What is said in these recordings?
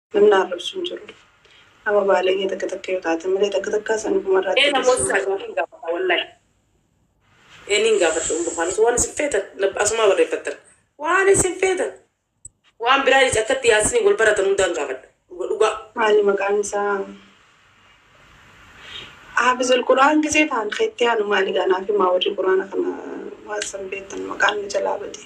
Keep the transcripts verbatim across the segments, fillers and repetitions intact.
من نعرف شو نجرب أما بالي تك تك يوتات ملي تك تك سنو مرات إيه نموس ساقا والله إيه نينجا بتقوم بخالص وأنا سفيتك لب أسمع بري فتر وأنا سفيتك وأنا براني أكتر ياسني يقول برا تنودان قابل وقا مالي مكان سا حافظ القرآن كذي عن خيتي أنا مالي أنا في ما وري القرآن خنا ما سمبيت المكان مجلابتي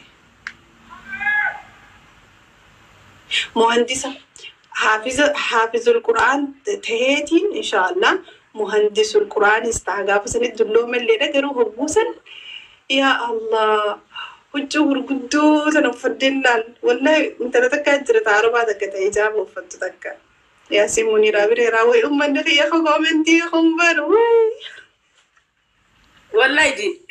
مهندسة حافظ حافظ القرآن تهيتين إن شاء الله مهندس القرآن استعجاب سنة دلهم اللي نقروا هبوسا يا الله وجور قدوس أنا بفضل والله أنت لا تكاد تعرف هذا كتيجاب وفتتك يا سيموني رابري راوي أم النبي يا خو كومنتي خمبر وي والله دي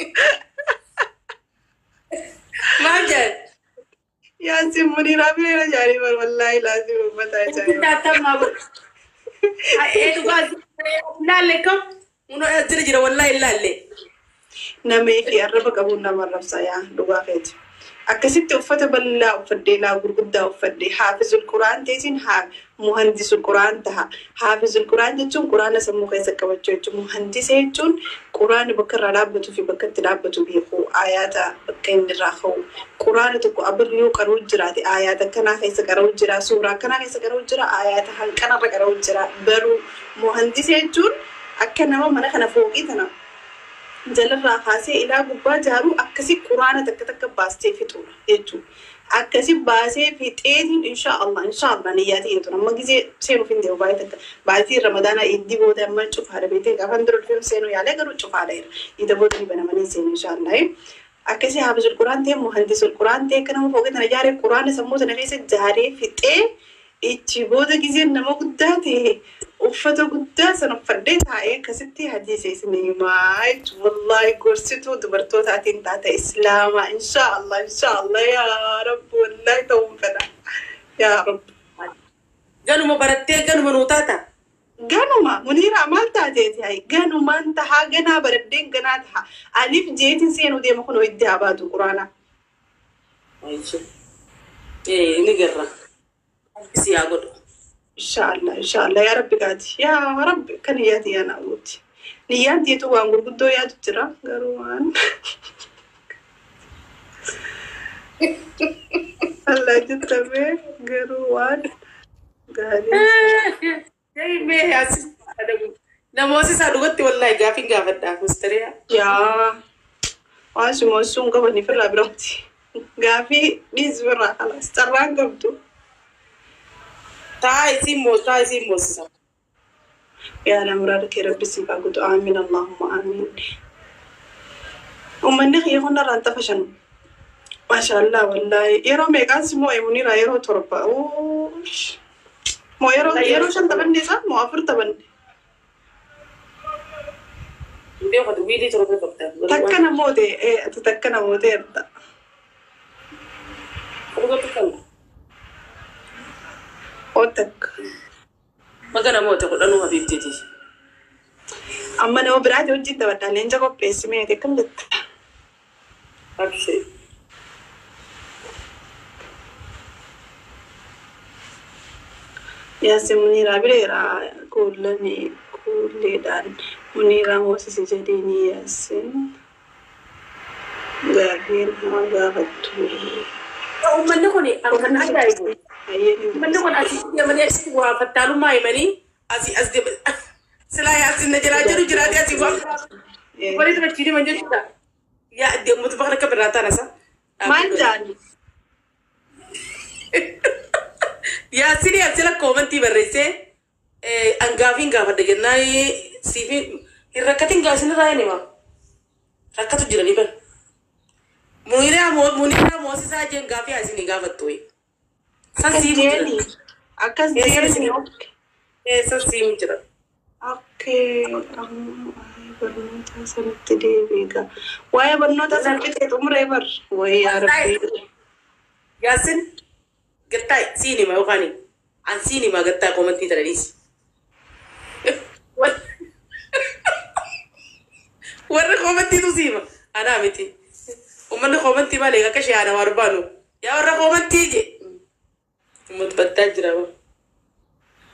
ما جد يا سيموني رابري رجالي والله لازم بتاعي كنت أتم أقول إيه تقول لا لكم منو أدري جرا والله لا لي نمي في الربع قبولنا مرة سايا لغاية أكسبت وفت بالله وفدي لا برقدة وفدي حافظ القرآن تيجين ها مهندس القرآن تها حافظ القرآن تجون قرآن سمو خيسة كوجه مهندس يجون قرآن بكر رابطه في بكر ترابطه بيخو آيات بكين الرخو قرآن تكو أبريو كروج جراتي آيات كنا خيسة كروج جرا سورة كنا خيسة كروج جرا آيات هل كنا ركروج جرا برو مهندس يجون أكنا ما منا خنا فوقي تنا جل راخاسي إلى قبّا جارو أكسي قرآن تك تك باستي في طول يجو أكسي باسي في تين إن شاء الله إن شاء الله نياتي يتونا ما جزء سينو فين ديو بايتك بعدي رمضان يدي بوده ما تشوف هذا بيتك أفندر الفيلم سينو يالله كرو تشوف هذا إذا بوده يبنا مني سينو إن شاء الله أكسي حافظ القرآن تي مهندس القرآن تي كنا مفوقة نجاري القرآن سموه تنفيس جاري في تين إيش بوده جزء نمو قداتي وفتو قداس أنا فرديت هاي كستي حديثي سني مايت والله كرسيتو دبرتو تاتين تاتا إسلام إن شاء الله إن شاء الله يا رب والله توم فدا يا رب قالوا ما برتي قالوا منوتاتا قالوا ما منيرة ما تاتيتي هاي قالوا ما انت ها قنا بردين قنا تها ألف جيتي سينو دي مخنو يدي عبادو قرانا أيش إيه نقرأ سياقول إن شاء الله إن شاء الله يا رب قادي يا رب كان ياتي أنا أموتي نياتي تو أنقول بدو يا ترى قروان الله جتبه قروان قالي يا مي يا سيس نموسي سادوغت والله جافين جافدا مستريا يا واش موسون قبني في الأبرمتي قافي بيز برا خلاص تران قبضو تاي سيمو تاي سيمو سا يا لمرارك يا رب سيبا قد آمين اللهم آمين ومن نخي يخونا رانتا فشن ما شاء الله والله يرو ميقان سمو ايموني را يرو تربا اوش مو يرو يرو شن تبني سا مو افر تبني بيو خد ويدي تروبي بقتا تكنا مودي ايه تتكنا مودي انت اوتك ما كان موت أقول أنا ما بيبتدي أما نو برادي وجدت تبدا لينجا كو بيسمي تكم لت أبشر يا سمنيرا بريرا كلني كل دان منيرا موسس جديني يا سن غابين ما غابتو ومن نكوني أمكن أجايبه من نكون أسي يا من يسي وفتالو ما يمني أسي أسي سلا أسي نجلا جرو جرادي أسي وافر ولي تبتشيني من جدا يا أدي متفقنا كبرنا نسا ما جاني يا سيدي أسي لك كومنتي بريسة أنغافين غافر دجنا سيفين الركاتين غاسين رايني ما ركاتو جراني بل منيرة مو منيرة موسى ساجن غافي أسي نغافر توي سنسيني أكاس ديني إيه سنسيم جرا أوكي أم برنوتا سنت دي بيجا ويا برنوتا سنت تمر إبر ويا ربي ياسين قطع سينما وغني عن سينما قطع كومنتي ترانيس ورا كومنتي تسيما أنا متي ومن كومنتي مالك كشي أنا واربانو يا ورا كومنتي جي متبتل جرا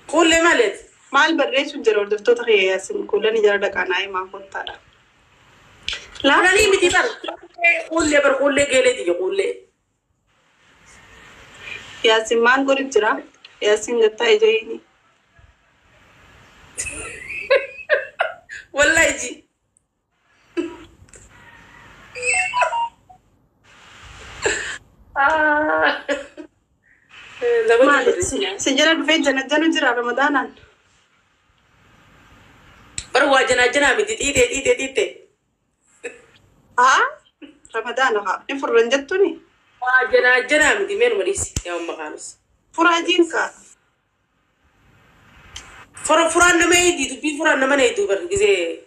Quullee maaliiti? Maal barreessu jira hordoftoota kee yaasin kuulanii jara dhaqaanaa'ee maa kottaadha. Quullanii miti bar. Quullee bar quullee geeleeti je quullee. Yaasin maal godhu jira? Yaasin gattaa ija inni. Wallahi ji. Ah. Si jala dhufee jana jana jira Ramadaanan. Bar waa janaa janaa miti xiixee xiixee xiixee. Haa? Ramadaana haa. Ni furran jettuni? Waa janaa janaa miti meenuma dhiisi yaa maqaanus. Furaa jiinka. Fura furaan nama eedii dubbii furaan nama eeduu bar gisee.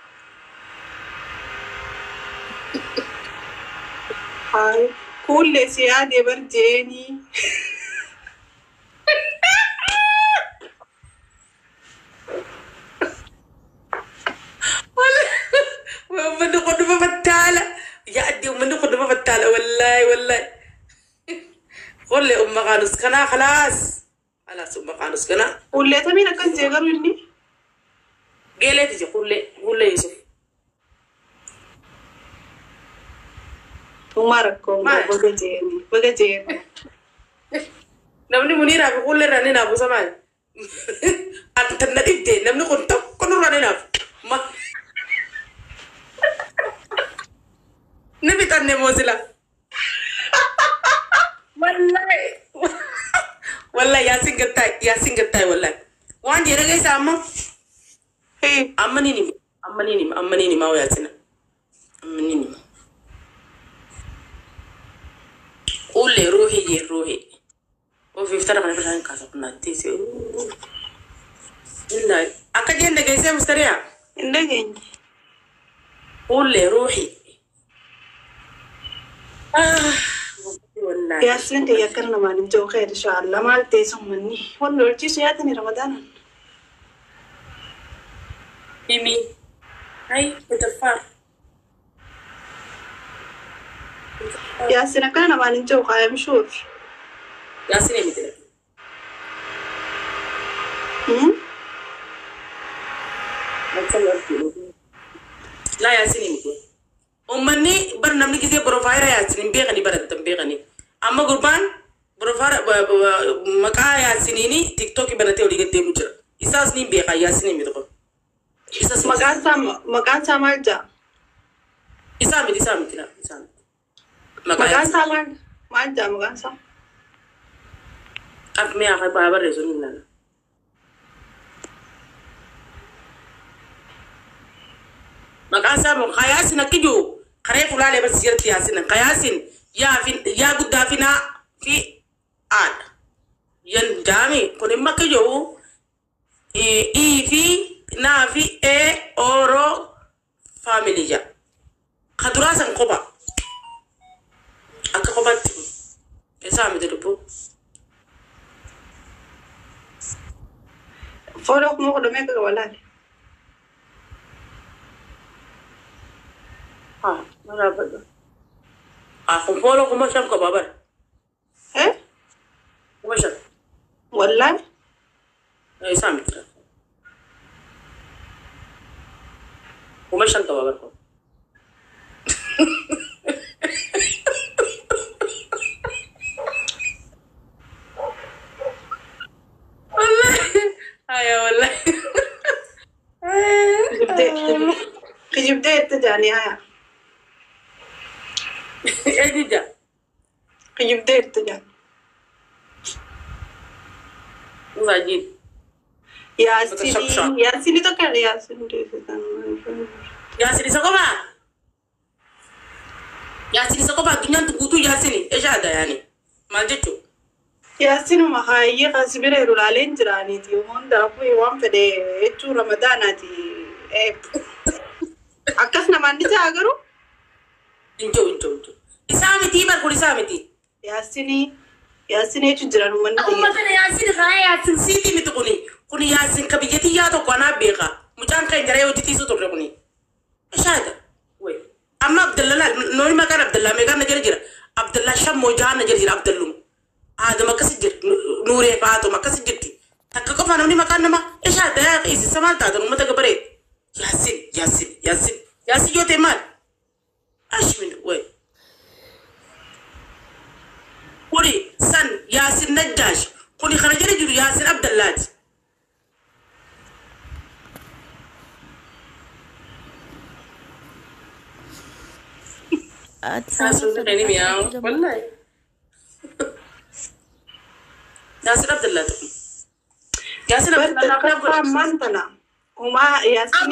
Hai. Kuullee si yaadee bar jeenii. ومن قدوم فتالة يا أدي ومن قدوم فتالة والله والله قول لي أم قانوس كنا خلاص خلاص أم قانوس كنا Kuullee tamiin akkas jee garuu inni. قيلة تجي قول لي قول لي يوسف Uumaa rakkoo baga jeeni baga jeeni. نمني منيرة بقول لي راني نابو سماي أنت نديت نمني كنت كنو راني ناب ما نبي تاني موزلا والله والله ياسين قطاي ياسين قطاي والله وان جيرا جاي سامو Hee. أمنيني أمنيني أمنيني ما هو ياسين أمنيني قول لي روحي جي روحي وفي فترة من الفترة كاسب ناتيسي والله أكجين ده جاي سامو مستريع Inda geenye. قول لي روحي آه والله Yaasin kee yakkan namaan hin jiru khayr inshallah maal teessu manni. Wanni hojjisu yaadani Ramadaanan. ميمي هاي بتفار Yaasin akkana namaan hin jiru I am sure. ياسين مثل Hmm? لا ياسين مثل أمني برنامج كذا بروفاير ياسين بيغني برد بيغني أما قربان بروفاير مكا ياسيني تيك توك بنتي ولي قد يمجر إساس نيم بيغا ياسين مثل إساس Maqaan isaa maqaan isaa maal jaa? إسام إسام مثل إسام Maqaan isaa maal maal jaa maqaan isaa? أكمل أخي بابا رسول الله maqaan isaa qiyaasin akkijo qaree fulaalee bas jirti yaasin qiyaasin yaa fi yaa guddaa fi naa fi aadha yan daami kun imma akkijo ii fi naa fi ee oro family ja kaduraa san qoba akka qobatti isaa miti dubbu Follow kuma godhamee akka walaale. ah mana bada ah kun follow kuma sham ko babar Eh? kuma sham Wallahi? eh isaa miti kuma sham ko babar ko Ay, والله. Kijibdee itti jaanii haya. ايه دي جا Kijibdee itti jaan. وزاجين Yaasini yaasini tokko yaasini deebisan. يا سيدي سقوما يا سيدي سقوما الدنيا تقوتو يا سيدي ايش هذا يعني ما جتو Yaasinuma haayee kasbira irulaaleen jiraaniiti hunda fi waan fedhe jechuu Ramadaanaati. Akkas namaan isaa garuu انجو انجو انجو اسامي تي بر كل اسامي تي yaasini yaasini jechuun jiran uummanni أما كان يا سيدي خايا يا سيدي سيدي متقولي كوني يا سيدي كبيتي يا تو كنا بيغا مجان كان جري ودي تيسو تقولي ايش هذا وي اما عبد الله نوري ما كان عبد الله ما كان نجر جرا عبد الله شم موجان نجر جرا عبد الله هذا ما كسجر نوري فاتو ما كسجرتي takka qofa namni maqaan nama ishaa dayaa qeessisa maal taatan uummata gabaree yaasin yaasin yaasin yaasin yoo ta'e maal ashmin way kuni san yaasin najjaash kuni kana jala jiru yaasin abdallaati والله ياسر عبد الله ياسر عبد الله مانتنا وما ياسين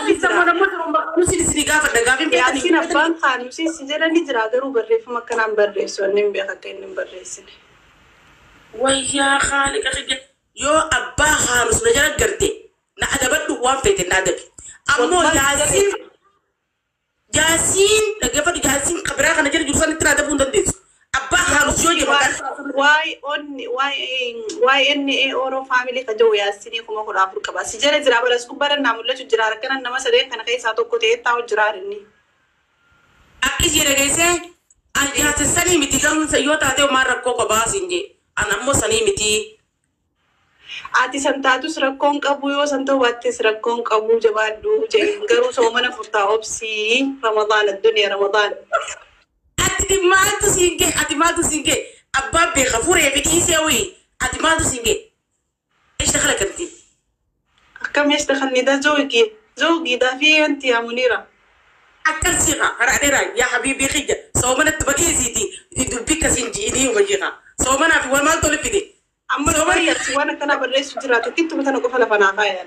ياسين أبان خان وسي سجلا نجرا غرو بريف مكان بريس ونم بيها كين بريس ويا خالق أخي يو أبا خالص نجرا قرتي نعدبت دوام فيت نعدب أمو ياسين ياسين لقفت ياسين قبرها نجرا جلسان تنادبون دندس أبا خالص يوجي واي أني واي واي إني أورو فاميلي كجو ياسيني كم كل أفريقيا بس جرا جرا بس كبر نامول له جرا كنا نما سدين كنا كي ساتو كتير تاو جرا رني أكيد جرا كيسه أنا هتسني متي كم سيوت هاتي وما ركوا كباس إنجي أنا مو سني متي ati santatu srakon kabu yo santo watti srakon kabu jabadu je garu somana furta opsi ramadan ad-dunya ramadan ati matu singe ati matu singe abba be khafure be kisewi ati matu singe ايش دخلك انت كم ايش دخلني ده زوجي زوجي ده في انت يا منيره اكل صيغه رأينا يا حبيبي خجه صومنا تبقي زيتي يدبك سنجي ني وجيها صومنا في وما تقول في أما لو يا سوانا كنا بالرئيس جراتو كنتو مثلا قفل فنافع يعني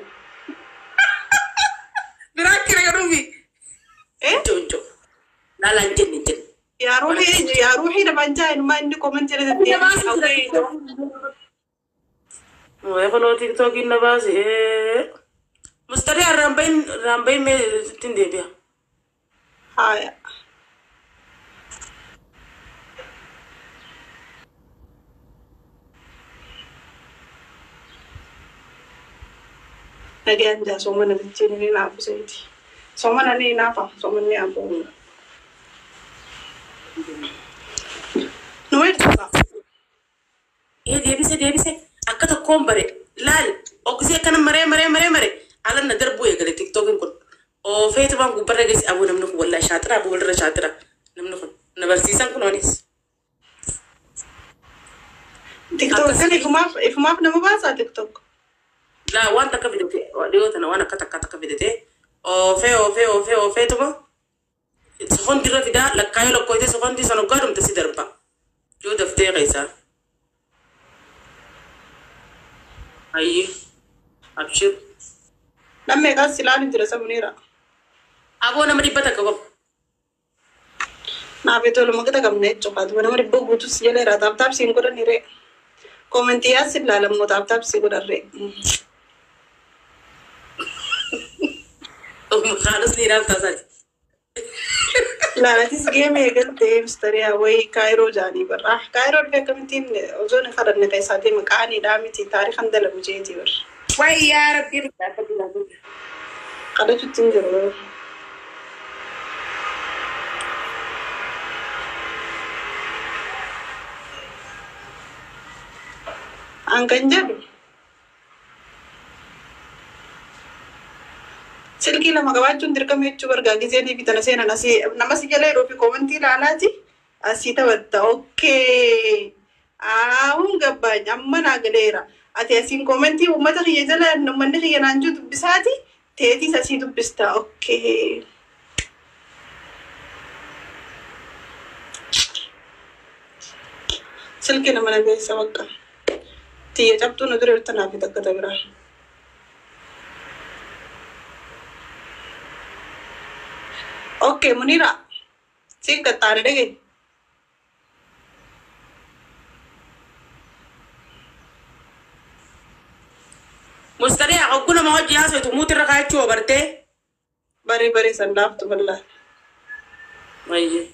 براكي يا روبي إيه جونجو لا لا جن جن يا روحي يا روحي لما جاي ما عندي كومنت كده تدي ما يفعلوا تيك توك إنه بس إيه مستريح رامبين رامبين مي تندي بيا هاي lagi anda somana kecil ini apa sih somana ini apa somana ini apa nuai apa eh dia bisa dia bisa aku tuh kompare lal aku sih kan mare mare mare mare alam nadar buaya kali tiktok ini kon oh Facebook bang kupar guys abu namnu ku wallah syatra abu wallah syatra namnu kon nabar sisan kon onis tiktok kan ifu maaf ifu maaf nama bahasa tiktok لا وانت كفيدتي ديوتنا وانا كتا كتا كفيدتي او في او في او في او في تما سخون ديرا في دا لكايو لكويتي سخون دي سنو قادم تسي دربا جو دفتي غيسا اي ابشر لما يقال سلالي درسا منيرا ابو انا مريبتا كوب نا بيتو لما كتا كم نيت چوكات وانا مريبو بوتو سيالي را تاب تاب سين كورا نيري كومنتيا سيلا لما تاب تاب سي كورا ري خالص لي رابطة سالي لا لا تسجي ميغل تي مستريا وي كايرو جاني براح كايرو في كمتين أظن خرج نكايساتي مكاني دامتي تاريخ عندنا بجيتي بر وي يا ربي قد تنجر أنكنجر سلكي لما قواعد تندر كم يتشبر قاعد زيني بتناسينا ناسي نمسي جلي روبي كومنتي لالاتي أسيتا ودا أوكي آهم قبان أما ناقليرا أتي أسين كومنتي وما تخي يزلا نمان نخي ينانجو بساتي تيتي ساسيدو بستا أوكي سلكي لما نبي سوكا تيجي جبتو ندري رتنا في دكتة برا اوكي منيرة سيك تتاري دي مستريح أقول ما هو جهاز وتموت الرقاية شو برتة بري بري سندافت بالله أيه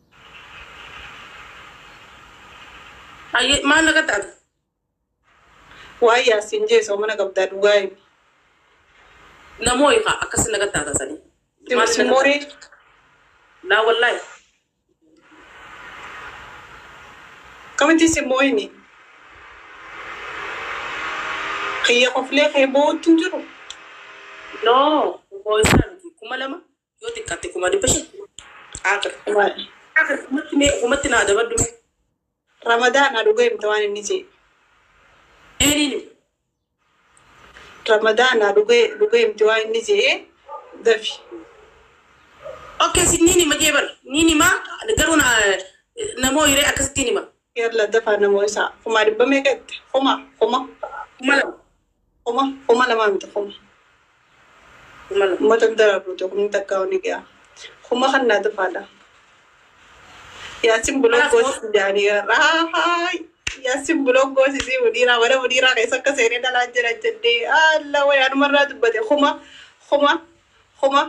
أيه ما لقيت هذا واي يا سنجي سومنا قبضة دواي نموي خا أكسر لقيت هذا سني تمسموري لا والله كم انتي سمويني Kiyya qoflee kee bootti hin jiru. No, boysan kuma lama yo tikate kuma di peshe. Akhir. Akhir kumati me kumati na ada badu. Ramadan adu game tawan ini je. Ini ni. Ramadan adu game adu game tawan ini je. Dafi. Okay, si nini ma jebal. Nini ma garuna namo ire akasti ni ma. Yalla dafa namo isa. Kuma di bamekat. Kuma kuma. Kuma lama. Kuma kuma lama mita kuma. ما تقدر أقول من تكاوني كيا خما خلنا دفعنا ياسين بلوك قوس جاني راهاي ياسين بلوك قوس يسي وديرا ولا وديرا كيسا كسيري دلنا جرا جدي الله ويا مرة تبدي خما خما خما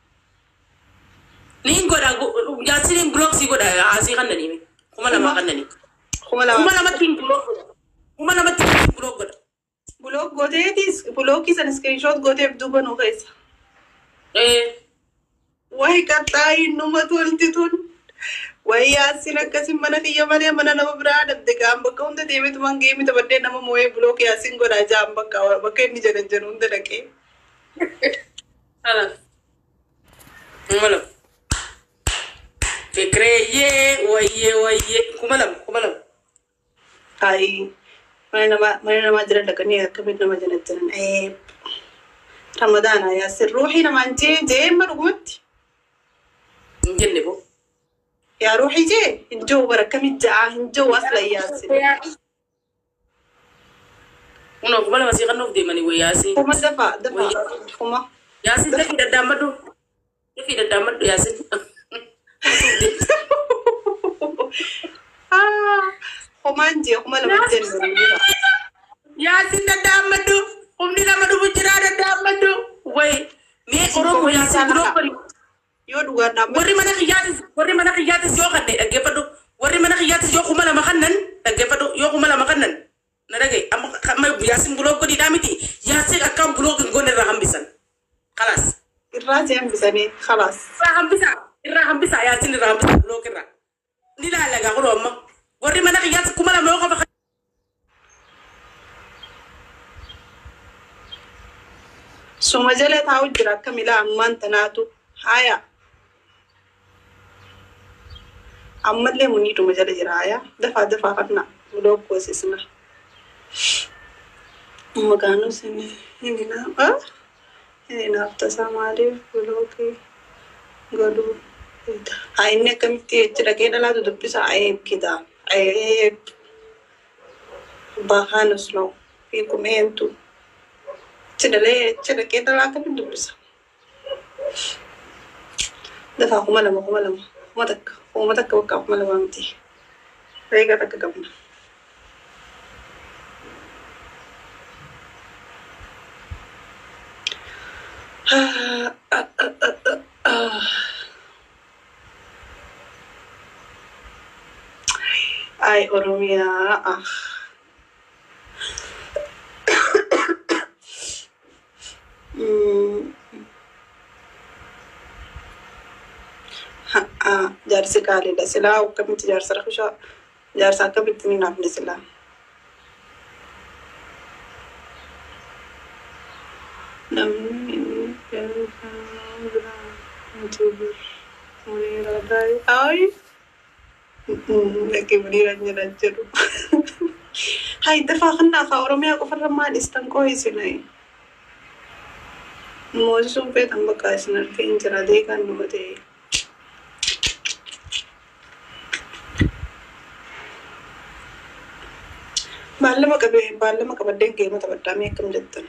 نين قدا ياسين بلوك سي قدا عاسي خلنا نيمي خما لما خلنا نيم خما لما خما لما تين بلوك خما لما تين بلوك قدا بلوك قوتي تيس بلوك كيسا سكرين شوت قوتي بدوبا نوكيسا eh wai katai numa tultitun wai yasin akasim mana kiya mane mana nama berada de gamba kaunde demi tumang game to badde nama moe blok yasin go raja amba ka bakke ni jaran jarun de dake ala kumalam fikre ye waye waye kumalam kumalam ai mana nama mana nama jaran dakani akabit nama jaran jaran eh رمضان يا سر روحي لما انتي جاي مرقوت نجنبه يا روحي جاي الجو بركة متجاعة الجو أصلا يا سر ونو كمال ما سيغنو بدي ماني وياسين كما دفع دفع كما ياسين ده في دامدو ده في دامدو ياسين آه كما انتي كما لما تجنب ياسين ده دامدو Om ni nama du bujira ada damadu. Wai, me orang ya si bro pari. Yo dua nama. Wari mana kiyatis, wari mana kiyatis yo kan deh. Age padu, wari mana kiyatis yo kumala makanan. Age padu yo kumala makanan. Narage, am kama yasin blog ko di damiti. Yasin akam blog ngone raham bisan. Kalas. Irra jam bisani, kalas. Raham bisa, raham bisa yasin raham bisa blog kira. Nila laga ko amma. Wari mana kiyatis kumala mo ko. سوما جلت هاو جرا كملا أمان تناتو هايا أمان لي مني تو مجال جرا هايا دفع دفع قطنا ولو كويس اسمه مكانو سنة هنا آه هنا ابتسام عارف ولو كي قالوا هاي إنك كم تيجي كده لا تدبس عيب كده عيب بخانسلو فيكم أنتو Cedele, cedele kita lah kan hidup bisa. Dah aku malam, aku malam, aku matak, aku matak kau kau malam nanti. Saya kata ke kamu. Ay Oromia, ah. جارسي قالي لا سلا وكمت جارس رخشة جارس كمت من عبد سلا لم أي لكن مني رجل رجل هاي دفع خنا خاورمي أكو فرمان استنكوي سناي موجود في تنبكا سنركين جرادي كان نمتي Baalama qabee baalama qabadeen geema taphadhaamee akkam jettan.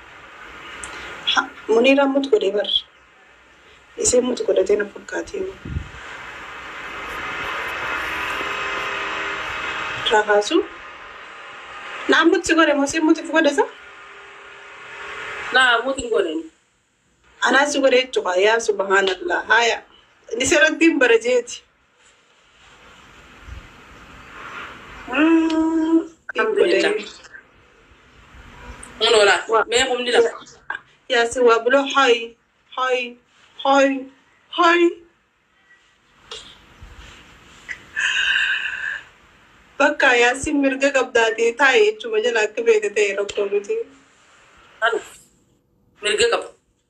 Muniiraan mutu godhee bar. Iseen mutu godhatee na fakkaatee. Raakaasu. Naan mutu godhe moo iseen mutu godhesa? Naa mutu godhe. Anaa si godhee jechuudha yaa subhaanallah haaya. Inni seerantiin bara jeeti. Alhamdulillah. Unola. Me kumdila. Ya si wablo hi hi hi hi. Bakka ya si mirga kabdati thai chuma jala ke bede te rokto luti. Ana. Mirga kap.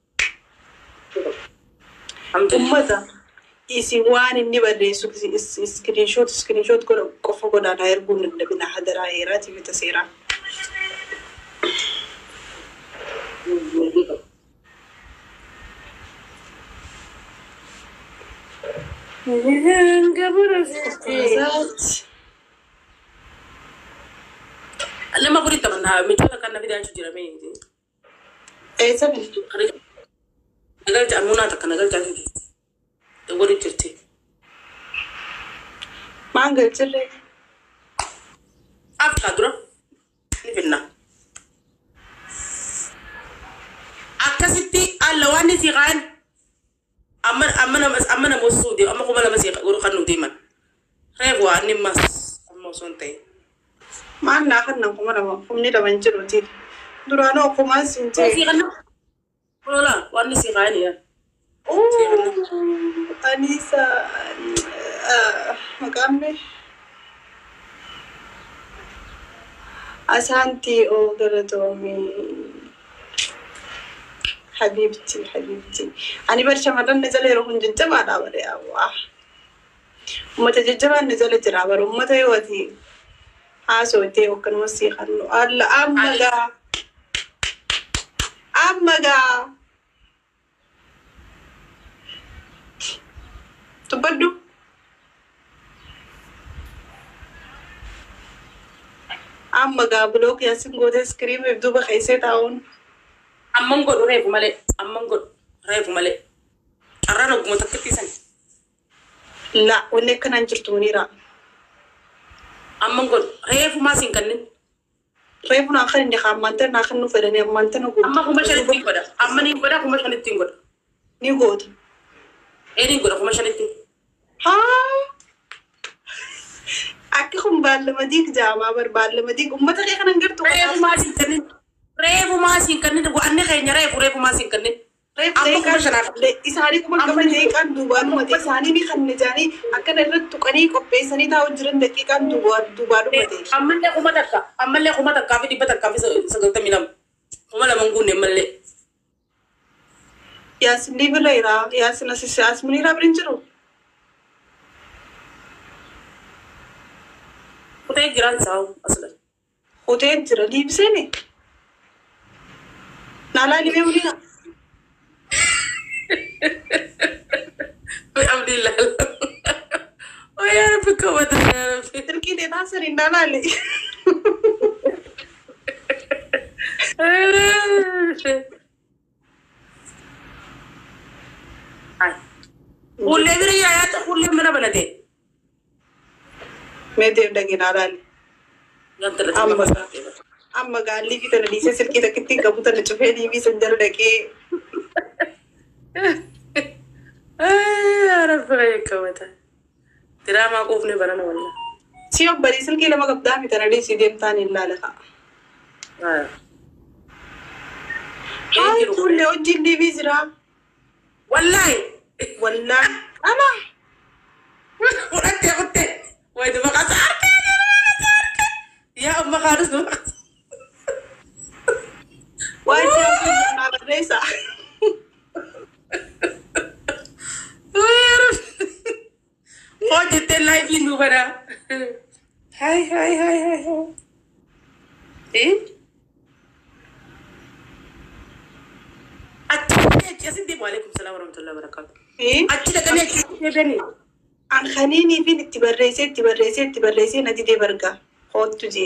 Alhamdulillah. ummata isin waan inni barreessu screenshot screenshot godha qofa godhaan haa erguun dadhabina hadaraa heeraati bita seeraa. Mirga kap. Exact. Lama gurita mana mitala kan nabi dan jira me ni. Eh sabi. Nagal ja muna ta nagal ja ji. Da guri tirti. Mangal chirre. Afka dura. Ni finna. Akasitti allawani si gan. Amma amma amma na mosudi amma kuma la masi guru kanu diman. Rewa ni mas amma sonte. Maan naa kan nan kuma dama kumni daban jiru ti. Durano kuma sinte. Si gan. Wala wani si gan ya. Oh, Anisa, uh, magambe. Asanti o garatomi. Habibti, habibti. Ani barsha madan nazale rohun jajjaba da bare awa. Ummata jajjaba nazale jira bar ummata yawati. Haso te okan wasi khanno. Alla amaga. Amaga. Tubaddu. Amaga blok yasin gode scream ibdu ba khaise taun. Amman god refu male amman god refu male arano gumo takati san La wonne kanan jirtu nira. amman god refu ma sin kanin Refu na kan ndi khamanta na kan nu fedane amanta na go. amma kuma shani tin goda amma ni goda kuma shani tin goda Ni god. e ni goda kuma shani tin Ha. Akka khum balle madik jama bar balle madik ummata ke kanan girtu. refu ma sin kanin refu ma sin kanin go anne khaynya refu refu ma sin kanin Refu kuma shana. Isani kuma gaban ne kan duba nu mate isani ni kan ne jani akka da rattu kani koppe sani ta wajran daqiqan duba duba du mate. amma le kuma takka amma le kuma takka fi dibata ka fi sagalta minam kuma la mangune malle Yasin libela ira yasin asisi asmuni ra brinjiro. kutai giran saw aslan Hotel jira libsene. Nala libe mulina. alhamdulillah oh ya rabbi kawata ya rabbi Tilki de nasari nala le. ay kulle biri ya ya ta kulle mana balade Me de dagi nala le. yantar ta Amma amma ga amma ga libi ta dise silki da kitti gabuta da chufe libi sanjar da ke. ay ya rabbi kawata drama qofne barana walla Siyo bari silki lama gabda mi tana dise dem tani lala ka. ah Ay kulle ojji libi zira. wallahi Wallahi ama ورحت يا اختي ويد ما قصرت يا ام خالص ما wajja na baresa. خد اللايف اللي برا هاي هاي هاي هاي ايه اتي يا سيدي وعليكم السلام ورحمه الله وبركاته Eh? اتي لك انا يا بني An khanini fin itti barreesse itti barreesse itti barreesse na dide barga. Hottu je.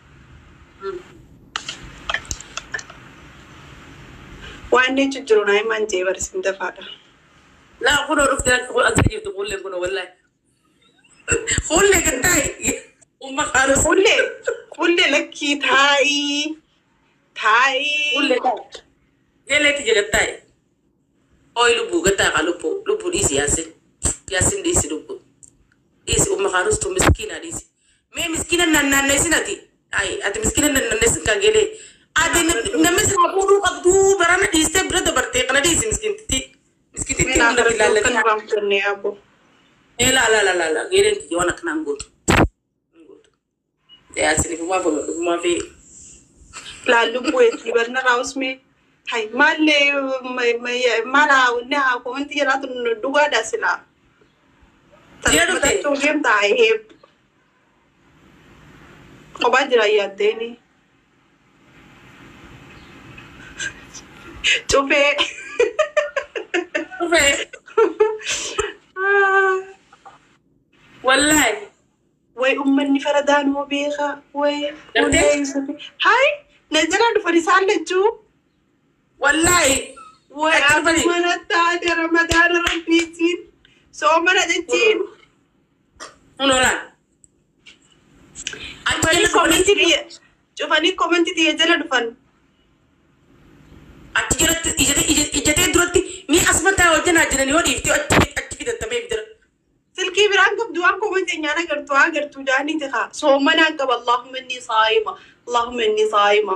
Waan ne jijjiru na himan je barsin dafaadha. لا خذوا رفت لك اجي تقول لي كنا والله قول لي قطعي ام خالص Kulle kulle lakki taa'i taa'i. قول لي قال تيجي قطعي اوي لبو قطع لبو لبو ديسي ياسين ياسين ديسي لبو ديسي ام خالص تو مسكينه ديسي مي مسكينه نان نسينتي اي ات مسكينه نان نسين كان جلي ادي نمس رابو قدو برانا ديسي برد برتي قنا ديسي مسكينتي مسكينتي Mina من بالله kan لك ram kunne abo. لا لا لا لا لا غير انت وانا كنا نقول نقول ياسين ما في ما في لا لبويت يبرنا راوسمي هاي مالي مالا ونها كومنتي جرات الدوا داسلا Dia متى dute. توليم تعيب وبعد رأيات ديني شوفي Tufe. Wallahi. وي أمني فردان وبيخا وي Darte? ولاي سفي هاي نزلنا دفريسان لجو Wallahi. وي Achi bari. أمنا تاج رمضان ربيتين سومنا جتين Unola. فاني كومنتي دي شوفاني كومنتي دي جلا دفن Ati jiratti ijate ijate ijate duratti mi asmata wajjana jirani wadi ifti ati ati fidan tamay bidara. سلكي بران قب دوان كومنتي أنا قرتوا قرتوا جاني تخا سومنا قب اللهم إني صايمة اللهم إني صايمة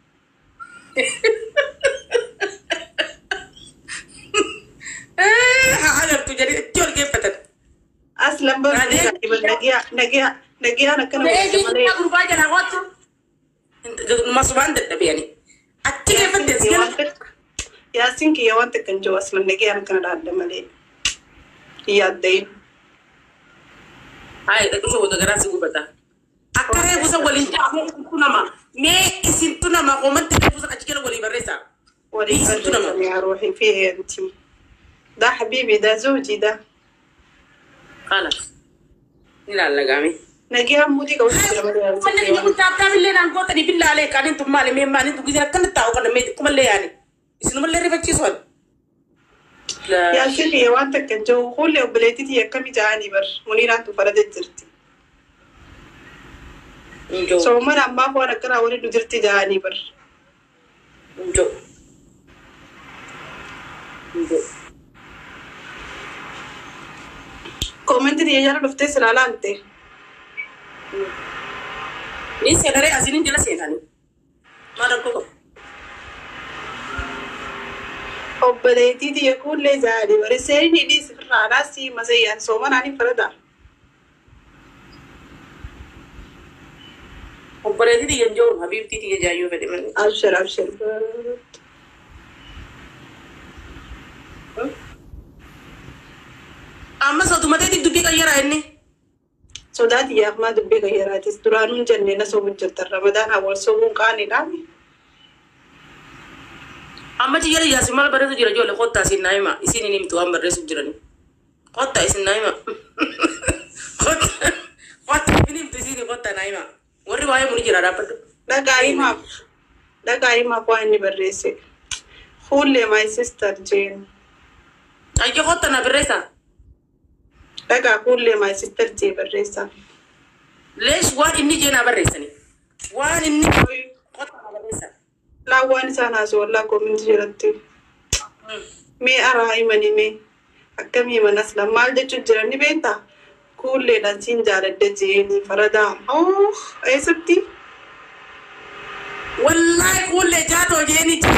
Eh, agar tu jadi jol ke patan. أسلم بس بعدين؟ نجيا نجيا نجيا أنا كنا Eh, di مالي kita berubah jalan waktu. Masuk bandar tapi yani. Ati ke patan segala. ياسين كي يوانتك كان جو أصلا نجيا أنا كنا راد مالي يا دين Ay, da kusa wada gara su gubata. Akare kusa walin ta mu tunama. Me isin tunama ko man ta kusa a cikin wali barresa. ولي إيه ستنا فرجة يا روحي فيه أنتي ده حبيبي ده زوجي ده خلاص. لا لا قامي. نجيا مودي قوي Mana ni ku tap tap le nan ko tani billahi kan intum male me man intu gidira kan taw kan me kuma le yani. Isinu le riba ci son. La يا شيخي يا وانتك كان جو خولي وبليتي يا كم جاني بر منيرات وفردت جرتي njo سو مرة ما هو أنا كنا ولي جرتي جاني بر njo. Njo. كومنتي دي يجانا بفتي سلالة أنت Ni senare azinin jela senani. Mara ko. وبليتي دي يكون لي جاني بر سيرني دي سفر راسي مزيان سو مرة أنا فردا Obbare di njo habibti ti jayu fede man. أبشر أبشر Amma so tumate di dubi kayara enne. سوداتي يا أخي ما دبي غيراتي درانون جنة سو بجت رمضان أول سو كاني دامي Amma ci yara yasimal bare jira jole khotta sin naima isini nim to ambar resu jirani. Khotta isin naima. Khotta. Khotta nim to isini khotta naima. Warri waye mun jira rapado. ده قايمة ده قايمة كواني بريسي خولي my sister Jane Ay ke khotta na beresa. ده قا خولي my sister Jane بريسا Lesh wan inni jena beresani. Wan inni khotta na beresa. لا وان سانا سولا كومنت جرتي مي أراي مني مي أكمي من أسلم مال ده تجرني بيتا خولي نسين جارد جيني فردا أوه أي سبتي Wallahi kulle jato jeni ta.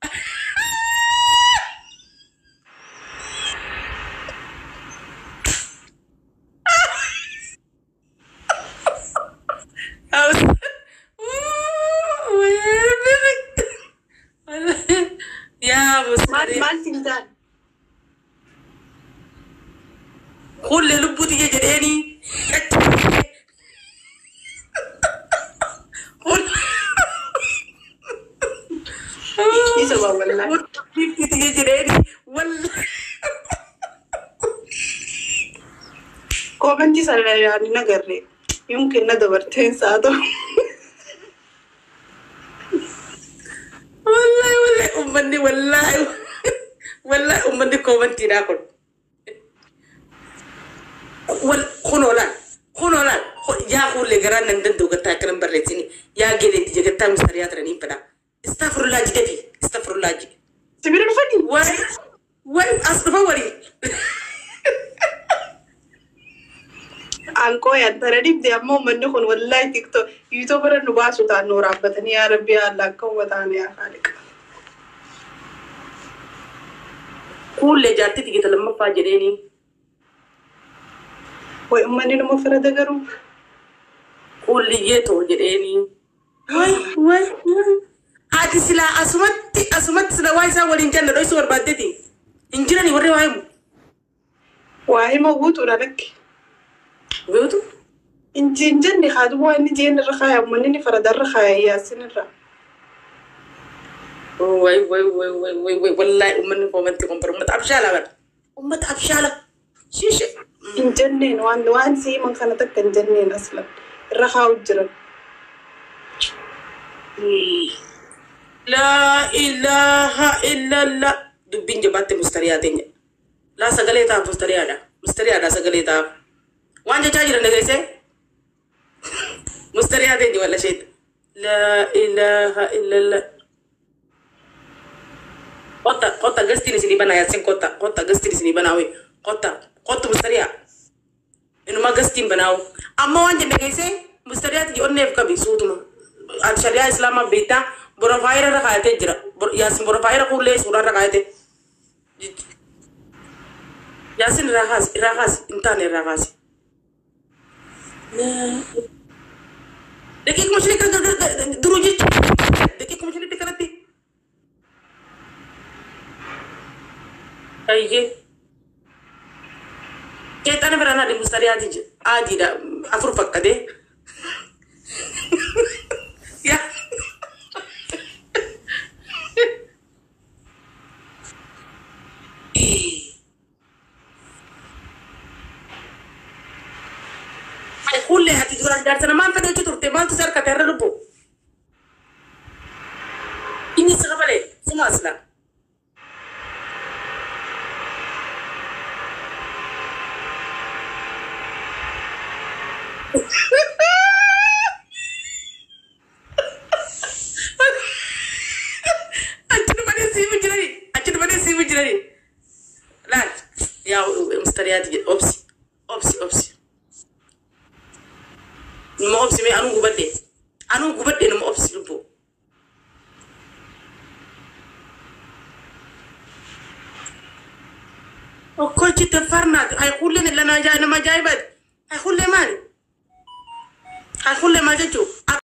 Ya مال musari. مال تنجان Kulle lubbu ti jedeni. يسوى والله Lubbu ti jedeni. Wallahi. كومنتي سالا يعني نقري يمكن ندبرتين ساعة Wallahi wallahi ummani wallahi. Wallahi ummani commenti na kon. Wal khonola. Khonola. Ya khulle garan nan dan doga takran barretini. Ya gele ti jaga tam sariyat rani pada. Astaghfirullah jidafi. Astaghfirullah. سبيل الفني Wal wal asfa wali. أنكو يا ترى دي بدي أمو من نكون والله تيك توك يوتيوبر النباس وتاع نور عبتني يا ربي الله كو وتاني يا خالق Kulle jatti ti lamma fa jedeni. وي أمني نمو فرد قرو Kulle yeto jedeni. Wai wai. Ati sila asumatti asumatti sila waisa walin janna doisu warbaddeti. Injirani warri waayimu. Waayima guutuudha lakki. Beetu? Injin janni haadu waa inni jeen irra kaaya manni ni faradarra kaaya yaasin irra. Way way way way way way wallahi ummanni komanti kompar ummat abshala bar. Ummat abshala. Shishi. Injanneen waan waan sii man kana takka injanneen aslan irra kaa'u jiran. La ilaha illallah. Dubbin jabaatti mustariyaatenya. La sagalee ta'a mustariyaadha. Mustariyaadha sagalee ta'a. Waan jechaa jiran dhageesse? Mustariyaatenya walla sheet. La ilaha illallah. Kota kota gastiin isinii banaa yaasin kota kota gastiin isinii banaa wee kota kota mustariyaa. Inuma gastiin banaa amma waan jenne dhageesse mustariyaati onneef qabi suutuma. Shariyaa islaamaa beektaa borofaayira irra kaayatee jira. Yaasin borofaayira kullee suuraa irra kaayatee. Yasin rakas, rakas, intane rakas. Dekik macam ni kan dulu je. Dekik macam ni dekat nanti. Aye. Kita ni berana di mustari adi je. Adi dah. Afur fakka deh. Ya. كل هاتي دوران دارتنا ما فدي تطرتي ما تسر كتر ربو إني سقبلي سما أصلا أجل ما نسي مجري أجل ما نسي مجري لا يا مستريات أوبسي أوبسي أوبسي نما أوبسي مي أنو غبدة أنو غبدة نما أوبسي لبو أكو شيء تفرنا هاي كل لنا جاي نما جاي بد هاي كل مال هاي كل ما جاتو